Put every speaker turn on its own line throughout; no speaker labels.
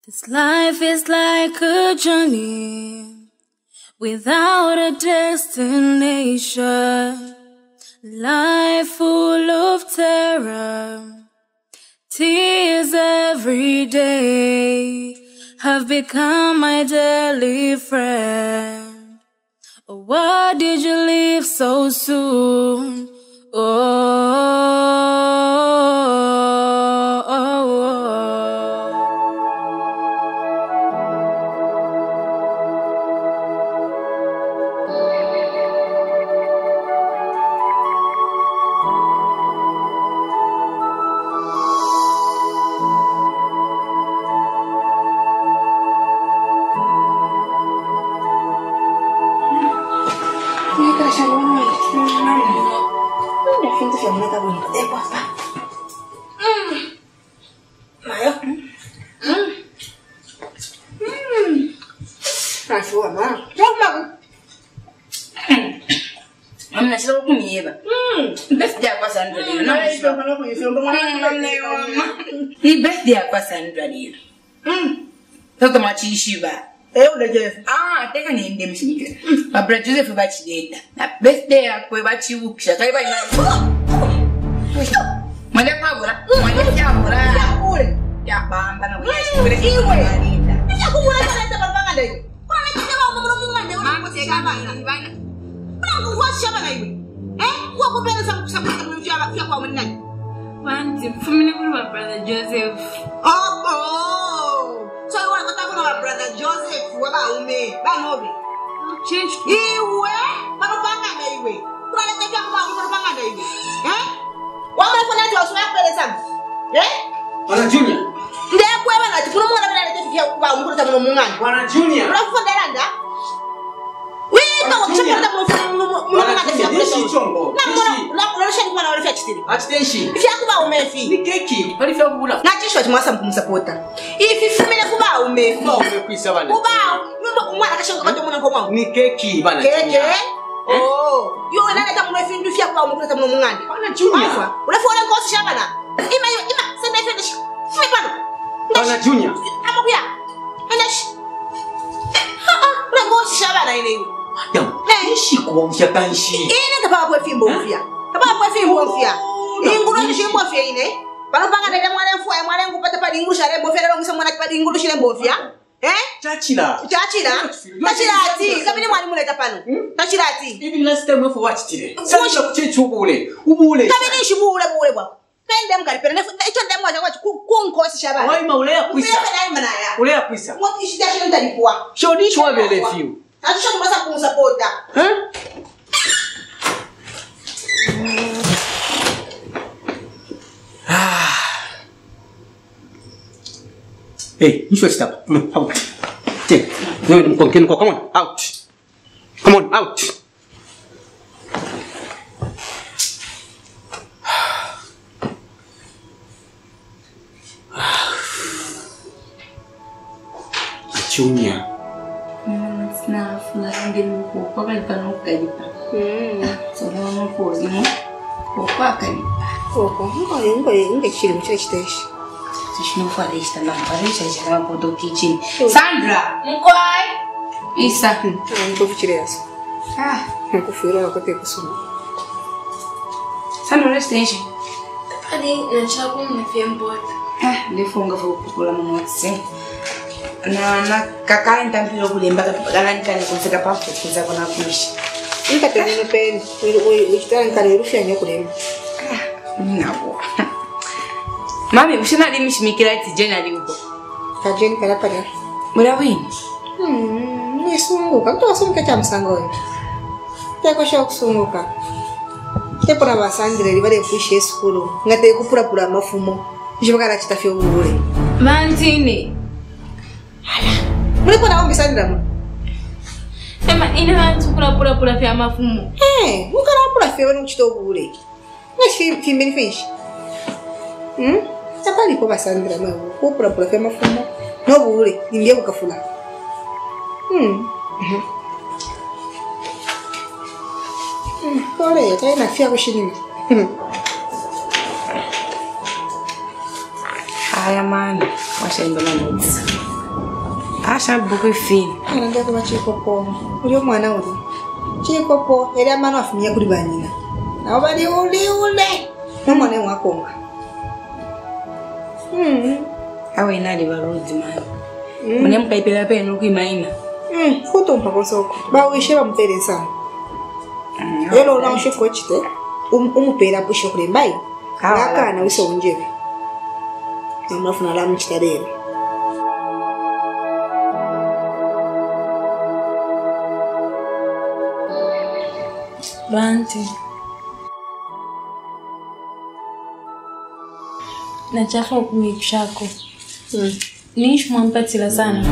This life is like a journey without a destination. Life full of terror, tears every day have become my daily friend. Oh, why did you leave so soon?
Teka ni ndem sinike. Babra Joseph bachidenda. Na birthday yakwe bachiwukisha. Kali bali na. Mwende kwabura. Mwende kyabura. Yakule. Yakamba na kuyashikule. Iwe. Yakubura kana tabanga ndayo. Kuna nakijama umubura mungande unakoteka bana. Bana. Kuna kuwasha bana iwe. Kwa kupenda sababu mjaba kwa mnani.
Wanti fumini kuri wa brother Joseph.
So you want to talk about brother Joseph? What about me? Banobi.
Change.
Iwe. Banopanga na iwe. Kuna nataka kwa banopanga na iwe. Wama kuna ndio uswa pele sana.
Bwana Junior.
Ndiye kwa bana tukuna mwana bila nitafikia kwa mkuru tamu mungani.
Bwana Junior.
Unafunda landa? Wewe kwa kuchukua tamu mungani nitafikia kwa
chombo.
Na shani kwa na wale fetchitiri.
Attention.
Ifia kuba umefi.
Ni keki. Bali fya kubula.
Na chisho tumwasa mkumsapota. Ifi fumile kuba umefi.
Ba umekwisa bana.
Kuba. Mimi mwana kashinga kwa mwana kwa mwangu.
Ni keki bana.
Keke. Yo nani kama umefi ndio fia kuba umekuta tamu mungani.
Bwana Junior.
Unafuata ngosi shabana. Ima sasa hivi fumi bana.
Bwana Junior.
Amokuya. Anash. Una ngosi shabana ile hiyo.
Yamu. Ishi kuamsha kanshi.
Ine kapa kwa fimbo mfia. Kapa kwa fimbo mfia. Inguru ni shimbo mfia ine. Banopanga ndele mwale mfua mwale ngupata pa inguru shale mfia lero ngisa mwana pa inguru shile mfia.
Chachira.
Chachira ati. Kabini mwali muleta pano. Chachira ati.
Even last time we for watch today. Sasa kuchechu ubule.
Kabini shibule bwa. Kende mkalipenda. Icho ndemo acha kwa kunkosi shabana.
Wai maule ya kwisa. Ule ya kwisa.
Mwati ishida shile ndalipwa.
Shodi chwa bele fiu.
Atusha kumasa kumusapota.
Hey, you should stop. Out. Take. No, come on. Out. Come on, out. Junior.
Sina fulani nguko kwa kalipa kalipa. So na nguko zimo. Kwa kalipa.
Ngechiri mchire chiteshi.
Tishinofala istambambarisha chama podo kitchen. Sandra, mkwai. Isa.
Niko vichire yaso. Nakufira wakote kusoma.
Sandra station.
Ani nachabu mfembota.
Ndifunga kukula mumotsi. Na kakali ntampilo kulemba kapagala nkani kumfika papo kuza kuna kuishi.
Nikatenene pen, ukitaka nkani rufya nyo kulemba.
Nabo. Mami ushina limishimikira ati January uko.
Ka Jen kala pada.
Mura wini.
Nisunguka, mtu wasumuka cha msangoni. Teko sha kusunguka. Tepora basandire libale kuishi esukuru. Ngate kupura pura mafumo. Jibagara chitafyo ubule.
Mantini.
Mlipo naombi Sandra mu.
Ema ina tukula pura vya mafumo.
Mukala pura fyo no chitobule. Ngeshi fimbeni fish. Tapali ko Sandra mu. Ko pura vya mafumo. No bule, ndiye kukafuna. Pole, tai na fia kushini.
Haya man, washaenda na notes. Asha buku fini.
Nja kuba chikopo. Uli omwana uli. Chikopo era mano afumya kuli banyina. Na bali ule. Mwana wakonga.
Awe inali barudi mani. Mune mkaipela penu kuimaina.
Futo mpako soko. Ba wishe ba mperesa. Elo la ushiko chite. Umupera pusho kule mbai. Aka na wiso unjebe. Namafuna la mchitadero.
Banti. Nachafa kumikushako. Niishi mwampatila sana.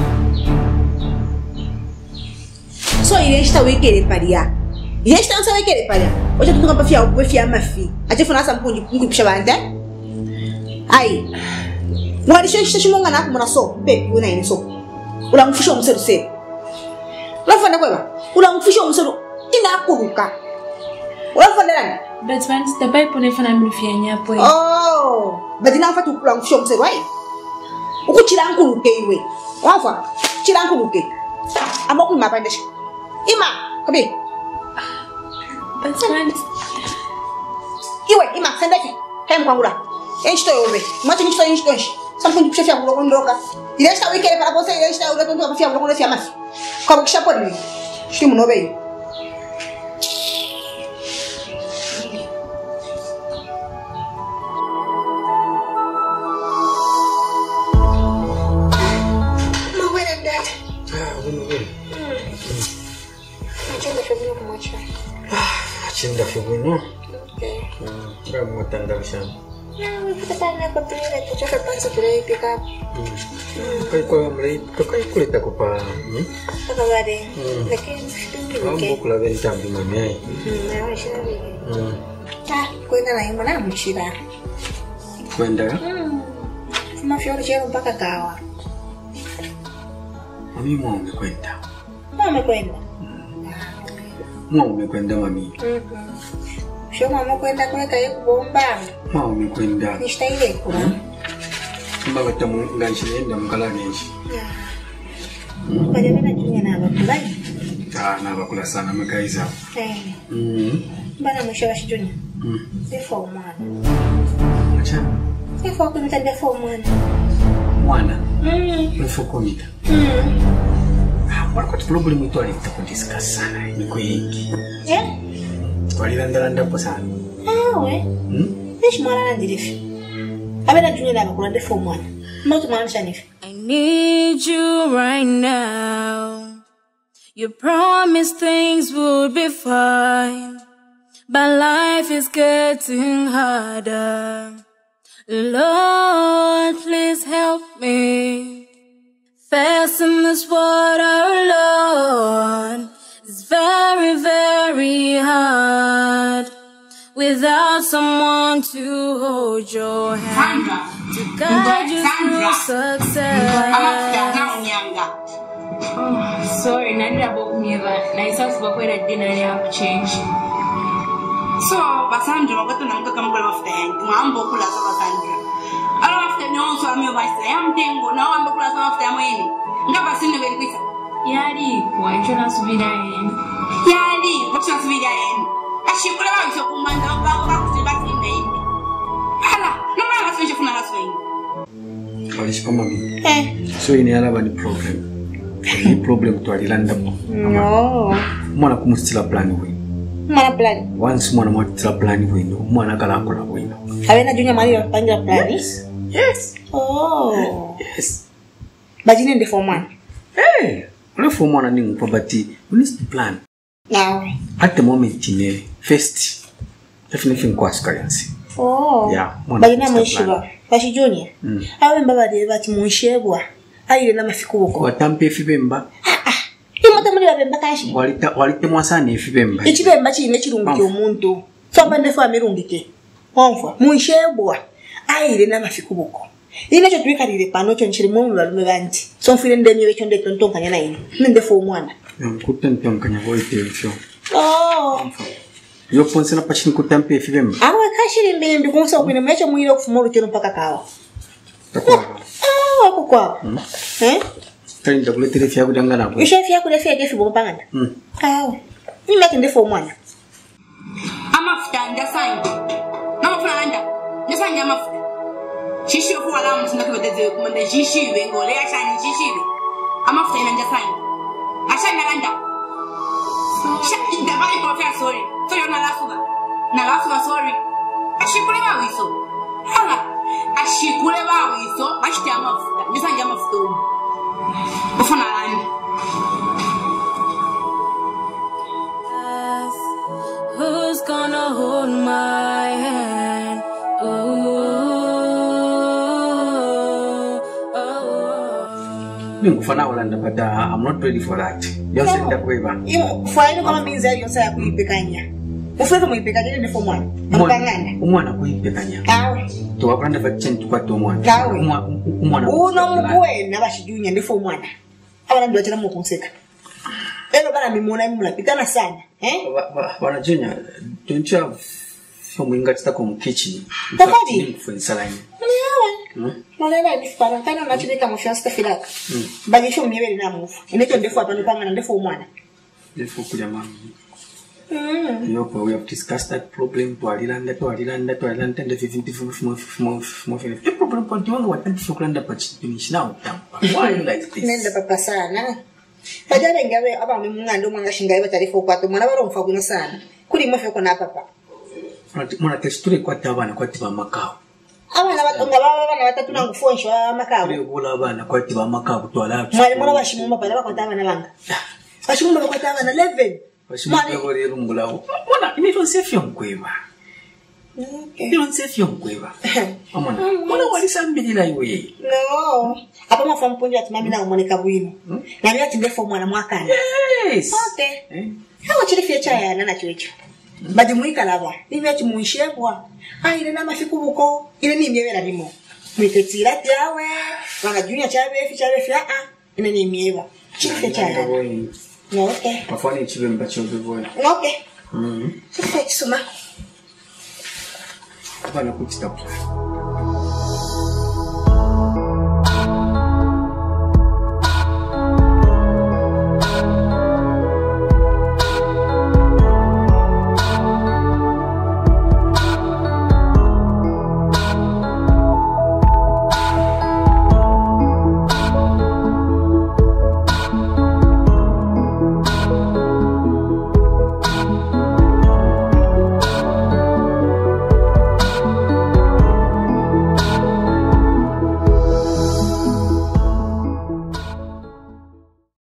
So ileshita wekele palia. Ileshita unsa wekele palia. Ocha tutuka pafia ukufia mafi. Achefuna asa mpunji kukusha bande. Ai. Mwadisho shimonga na kumona so baby una ini so. Ula mfusho umseru se. Ula kweba. Ula mfusho umseru ina kuruka. Ula fanda
But Banti the pipe nefana mlifia nyapo.
Oh, but ina mfatu ula mfusho umseru ai. Ukuchira nkuruke iwe. Wafa. Chira nkuruke. Amoku mapandesha. Ima, kabi.
But Banti.
Iwe, ima, sendaki. Hem kwangula. Enchito yobe. Mwache nchito enchi. Sampunji pishafia kulokondoka. Ileshita wikele para pose ileshita ulatondoka pishafia kulokondoka mafi. Kwa bukisha podi. Shimu nobe.
Cinta figuino. Enggak mau tanda bisa.
Kita tanya ke pilih itu coba pansa pilih pick up.
Kai kulit aku pa.
Apa ada? Lekin itu
Kamu kula bentam di mana?
Nah, sini. Kau nak lain mana musira?
Kwenda?
Cuma fior jero mpaka kawa.
Mami mau umekwenda.
Mama kwenda.
Mau umekwenda mami.
Sio mama kwenda kule kaye kubomba.
Mau umekwenda.
Nishtaile kuna.
Mbanga tamu ngaishenda mkala neishi.
Kaje bana junya na bakula.
Na bakula sana mekaiza.
Bana mwisho wa shijunya. Defo mwana.
Acha.
Defo kumita defo mwana.
Mwana. Defo kumita. Wako problem itu ali discuss sana ni kwingi. Walilanda sana.
We. Nish mwana na ndirefi. Abena junya na bakula defo mwana. Mautu mwana shanifi.
I need you right now. You promised things would be fine, but life is getting harder. Lord, please help me. Facing this water alone is very, very hard. Without someone to hold your hand, to guide you through success.
Oh, sorry, nani about me that. Na isa sababu ina dinner ya change.
So, Basandra, wakati unamkaka mkule mafuta yangu, mwambo kula sa Basandra. Alo mafuta nyonso amio baisa, ya mtengo, na wambo kula sa mafuta ya mweni. Nga basini wenkwisa.
Yari, kwa icho nasubira yenu.
Yari, wachi nasubira yenu. Ashikule wa iso kumanda, wakuti basini na hindi. Hala, nama nasimisha kuna nasu wengi.
Walishika mami. So ini alaba ni problem. Ni problem to alilanda po.
No.
Mwana kumusitila plani we.
Mwana plani.
Once mwana mwatila plani we no. Mwana kala kola we no.
Abena junya mali ya pangira plani?
Yes.
Oh.
Yes.
Bajine ndefo mwana.
Ule for mwana ni mpabati. We need to plan.
Now.
At the moment first. Definitely kwa experience.
Oh.
Yeah.
Bajina mwishiba. Bashi junior. Awe mbaba de bati mwishebwa. Aile na mafikuko.
Watampe fibemba.
Imota muri babemba kashi.
Walite mwasane fibemba.
Ichibemba chine chirungike omuntu. So bandefo amirungike. Onfa mwishebwa. Aile na mafikuko. Ine cho twikarire pano cho nchiri mu balume banti. So mfire ndemye wecho ndeto ntonkanya naino. Ndefo mwana.
Kutempe mkanya voite fyo.
Oh.
Yo ponse na pachini kutempe fibemba.
Awe kashiri mbimbi kunsa kwine mecho mwiro kufumuru chono mpaka kawa.
Takwa.
Wako kwa.
Kali ndakuletere fya kudangana hapo.
Ishe fya kule fya defi bopangana. Awe. Mimi maki ndefo mwana.
Amafuta ndasanje. Namafuna anda. Ndasanje amafuta. Shishiwe kwa lamu sindakubeteze kumande shishiwe ngole ashani shishiwe. Amafuta ina ndasanje. Ashani anda. Shaki ndabai kwa fya sorry. Sorry na lasuba. Na lasuba sorry. Ashikule bawiso. Hala. Ashikule bawiso bashite amafuta. Ndasanje amafuta. Ufuna anda.
Who's gonna hold my hand?
Ngufana Holanda, but I'm not ready for that. Just send that way back.
Fine kama minzari yose ya kuipekanya. Ufeke muipekanya ni for mwana. Mpangana.
Umwana kuipekanya.
Awe.
To wabranda vachin tukwa to mwana.
Awe.
Umwana.
Uno mkwe na bashijunya ndi for mwana. Abana ndio tena mukonseka. Elo bana mimona mnapigana sana.
Bana Junior, don't you have some ingats from kitchen?
Tafadi.
For salami.
Nolela ndifana kana nachileka mshasta filaka. Bagisho mnyebeli na mufu. Ineto ndefu hapa nipanga ndefu mwana.
Ndefu kuja mama. We have discussed that problem to Alilanda and the 50 the problem for the one what and Fuklanda finish now. Why you like this?
Nenda papa sana. Bajale ngawe aba mungando mangashinga iba tarifu kwa to mwana baromfa kuno sana. Kuri mwafe kona papa.
Mwana testure kwa tabana kwa tiba makao.
Abana batonga baba batatu nangufonshwa makao.
Kuri bula bana kwa tiba makao twala.
Mwali mwana bashimumba pala bakwata abana banga. Bashimumba bakwata abana 11.
Bashimumba bori rumbulawo. Mwana imito sefyo mkweba. Don't say you mkweba. Mwana walisambirira iwe.
No. Apa mafa mpunja tumami na umoneka bwino. Na mimi atindefo mwana mwakana.
Yes.
Okay. Hawa chiri fyecha ya nana chiwecho. Badi mwika lava. Mimi ati munshebwa. Ile na mafikubuko. Ile ni myebera limo. Mwiketira tiawe. Wana Junior chabe fi Ile ni myeba. Chiri fyecha ya. Okay.
Mafani chibe mbacho bevoya.
Okay. Chiri fyecha suma.
Bana kuchita.